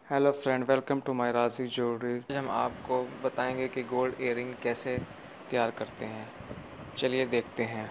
Hello friend, welcome to my Raji jewellery. आज हम आपको बताएंगे कि गोल्ड इयररिंग कैसे तैयार करते हैं। चलिए देखते हैं।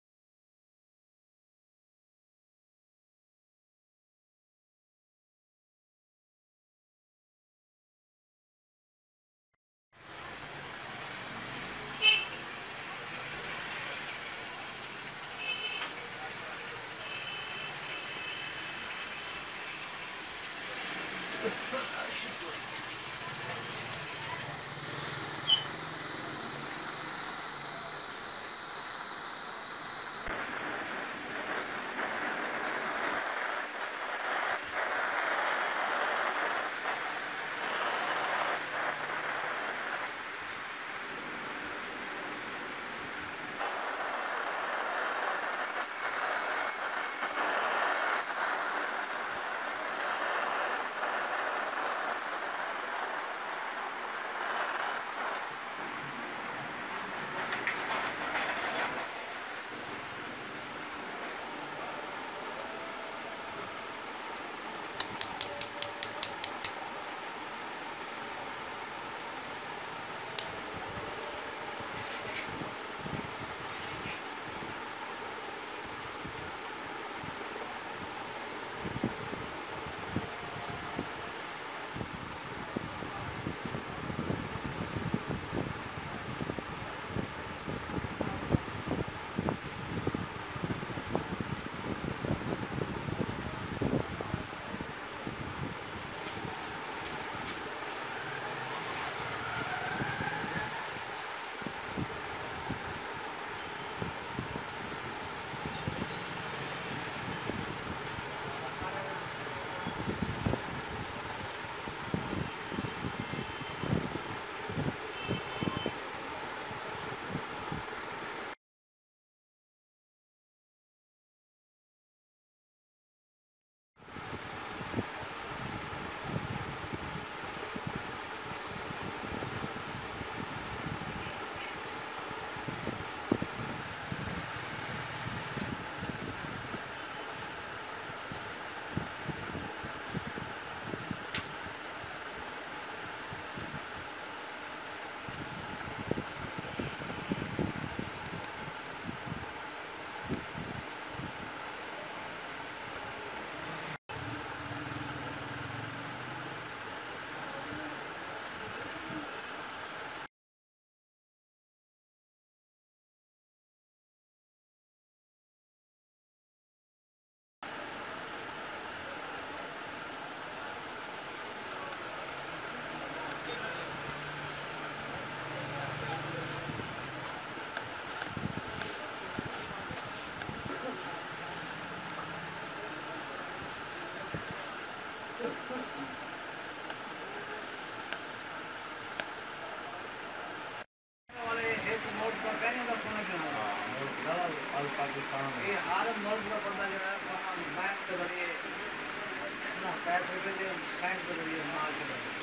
ये आरम नोट का बंदा जो है बैंक के जरिए ना पैसे के लिए बैंक के जरिए माल के जरिए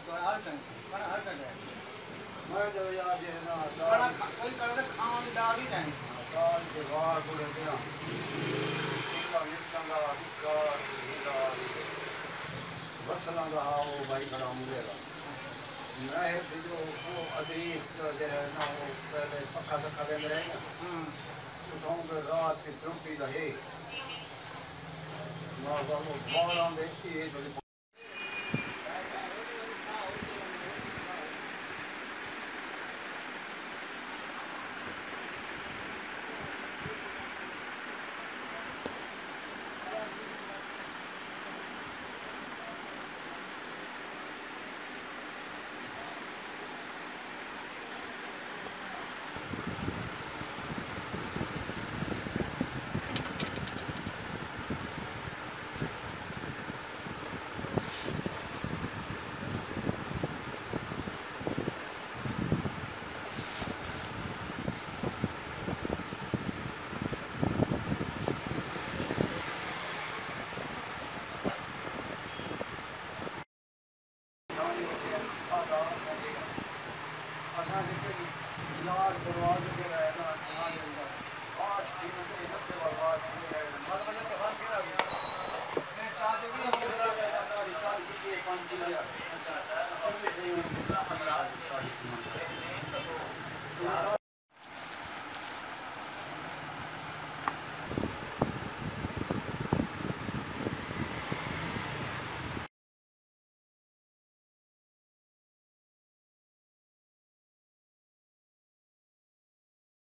तो हर कहीं बड़ा हर कहीं मैं जो यार ये ना बड़ा कोई कर खाओ नहीं डाल ही नहीं दाल के वार बोले दिया इसका निकंगा इसका हीरा वसला का वो भाई खड़ा मुझेगा मैं है जो वो अजीब जो है ना वो पहले पक्का पक्का दे रहेगा तो गांव के रात की चुप्पी रहे ना वो बाहर देखती है तो